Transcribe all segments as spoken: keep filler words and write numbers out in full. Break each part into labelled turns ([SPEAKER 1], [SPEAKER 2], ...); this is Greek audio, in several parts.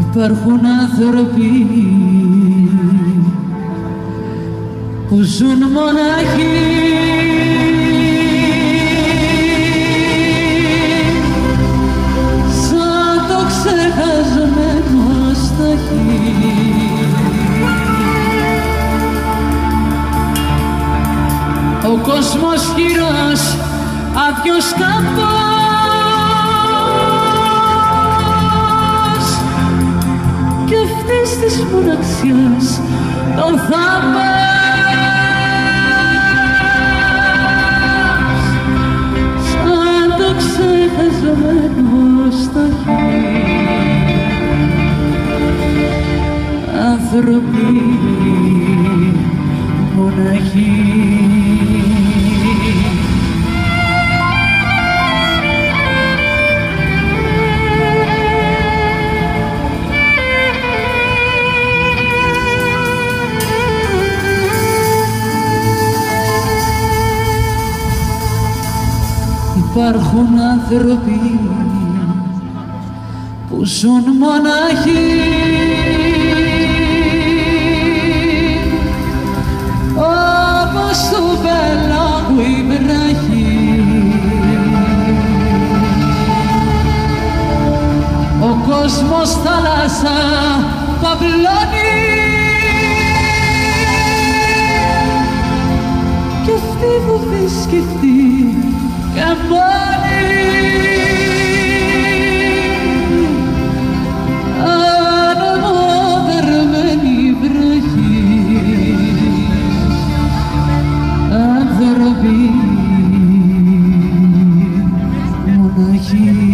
[SPEAKER 1] Υπάρχουν άνθρωποι που ζουν μοναχοί, σαν το ξεχασμένο σταχύ. Ο κόσμος χειρός, άδειος κάμπος, κι αυτής της μοναξιάς τον θάμπας, σαν το ξεχασμένο σταχύ. Άνθρωποι μοναχοί. Υπάρχουν άνθρωποι που ζουν μοναχοί, όπως του πελάγου η βράχη. Ο κόσμος θάλασσα παυλώνει κι αυτή που βρίσκεται καμπάνι. Αναμοδερμένη βροχή, άνθρωποι μοναχοί.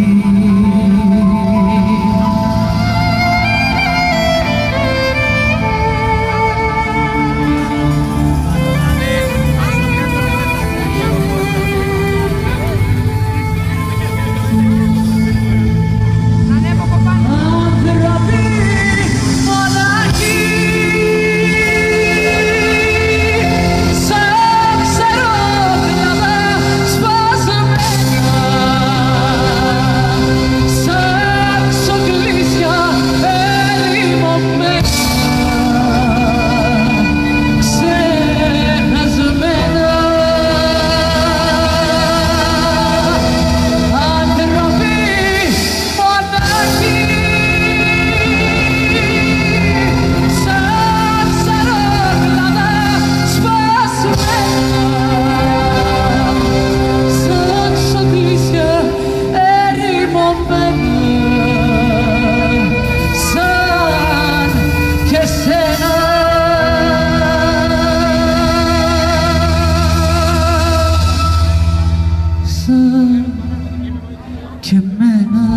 [SPEAKER 1] Και εμένα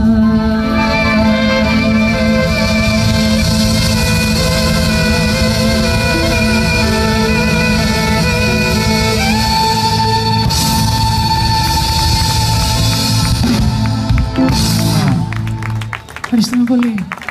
[SPEAKER 2] ευχαριστούμε πολύ.